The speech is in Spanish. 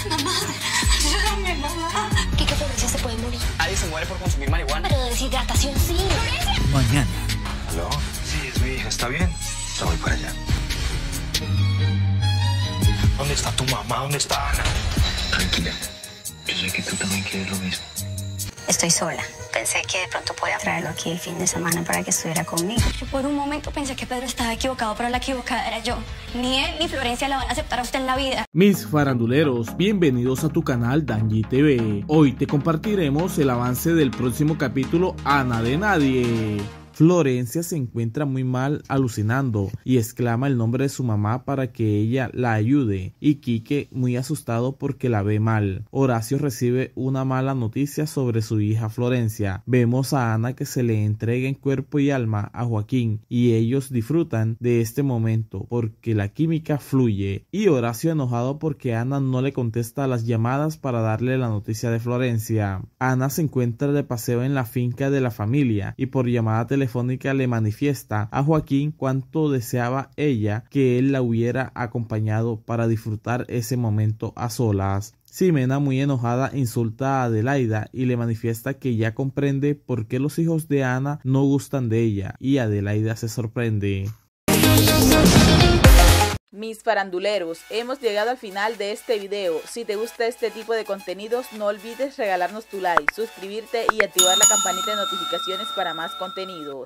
Mamá, ayúdame, mamá. Kike Florencia se puede morir. Nadie se muere por consumir marihuana. Pero de deshidratación sí. ¡Florencia! Mañana. ¿Aló? Sí, es mi hija. ¿Está bien? Ya voy para allá. ¿Dónde está tu mamá? ¿Dónde está Ana? Tranquila. Yo sé que tú también quieres lo mismo. Estoy sola. Pensé que de pronto podía traerlo aquí el fin de semana para que estuviera conmigo. Yo por un momento pensé que Pedro estaba equivocado, pero la equivocada era yo. Ni él ni Florencia la van a aceptar a usted en la vida. Mis faranduleros, bienvenidos a tu canal Danji TV. Hoy te compartiremos el avance del próximo capítulo Ana de Nadie. Florencia se encuentra muy mal alucinando y exclama el nombre de su mamá para que ella la ayude, y Kike muy asustado porque la ve mal. Horacio recibe una mala noticia sobre su hija Florencia. Vemos a Ana que se le entrega en cuerpo y alma a Joaquín y ellos disfrutan de este momento porque la química fluye, y Horacio enojado porque Ana no le contesta las llamadas para darle la noticia de Florencia. Ana se encuentra de paseo en la finca de la familia y por llamada telefónica le manifiesta a Joaquín cuánto deseaba ella que él la hubiera acompañado para disfrutar ese momento a solas. Ximena, muy enojada, insulta a Adelaida y le manifiesta que ya comprende por qué los hijos de Ana no gustan de ella, y Adelaida se sorprende. Mis faranduleros, hemos llegado al final de este video. Si te gusta este tipo de contenidos, no olvides regalarnos tu like, suscribirte y activar la campanita de notificaciones para más contenido.